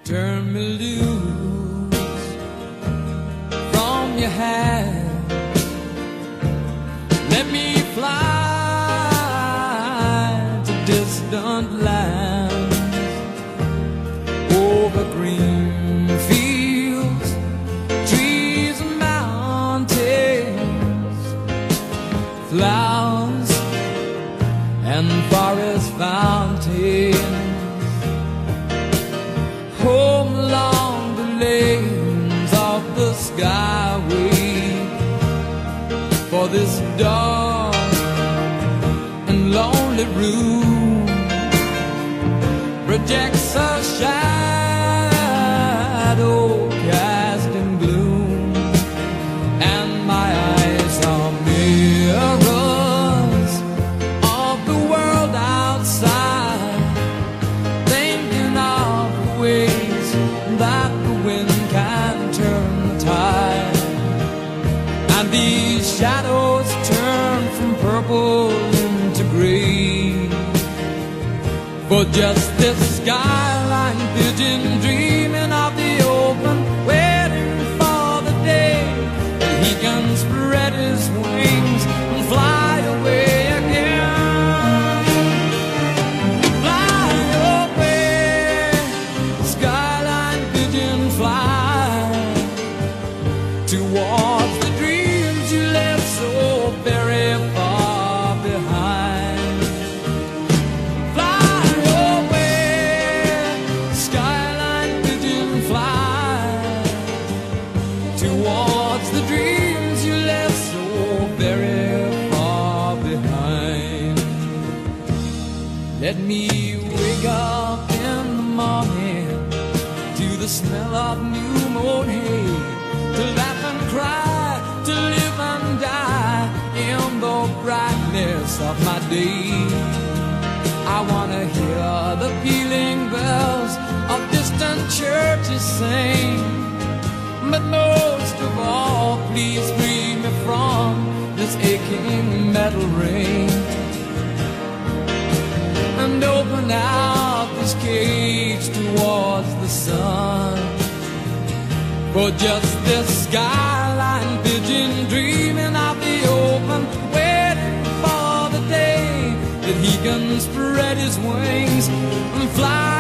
Turn me loose from your hand. Let me fly to distant lands, over green fields, trees and mountains, flowers and forest fountains, home along the lanes of the skyway. For this dark and lonely room projects a shadow cast in gloom, and my eyes are mirrors of the world outside, thinking of the ways that the wind can turn the tide. And these shadows turn from purple into gray, for just this skyline pigeon dreaming of the open, waiting for the day that he can spread his wings and fly away again. Fly away, skyline pigeon, fly towards the dreams you left so very far behind. Fly away, skyline pigeon, fly towards the dreams you left so very far behind. Let me wake up in the morning to the smell of new mown hay, to laugh and cry, to live and die in the brightness of my day. I wanna hear the pealing bells of distant churches sing, but most of all, please free me from this aching metal ring, and open out this cage towards the sun. For just this skyline pigeon dreaming of the open, waiting for the day that he can spread his wings and fly